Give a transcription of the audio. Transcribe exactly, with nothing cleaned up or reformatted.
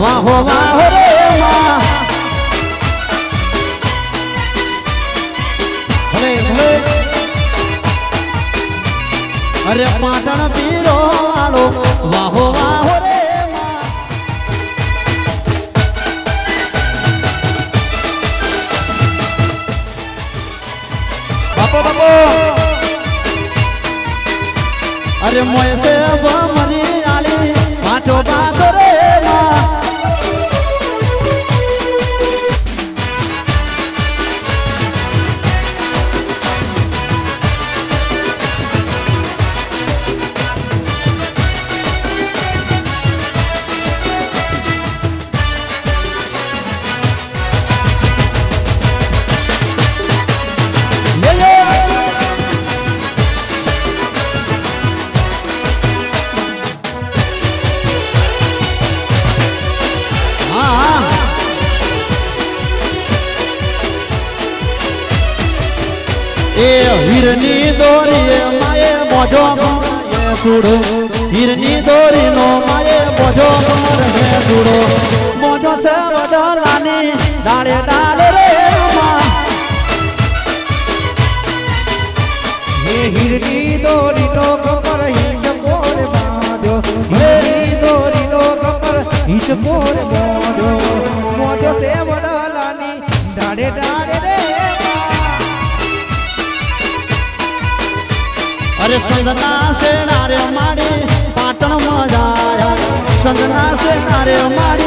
વાહો વાહો રે માં ભલે ભલે અરે પાટણ પીરો આલો વાહો વાહો રે બાપો બાપો અરે મોય સે મરી આલી પાટો બાતો રે માં હીરની દોરી માએ મોજો સુડો હીરની દોરી નો માએ મોજો સુડો મોજો છે વડલાની ડાળે ડાળે રે હે હીરની દોરી નો કપર હિંચ પોર બાંધ્યો હીરની દોરી નો કપર હિંચ પોર બાંધ્યો મોજો છે વડલાની ડાળે ડાળે રે अरे संगना से नारे मारे पाटण मजाया संगना से नारे मारे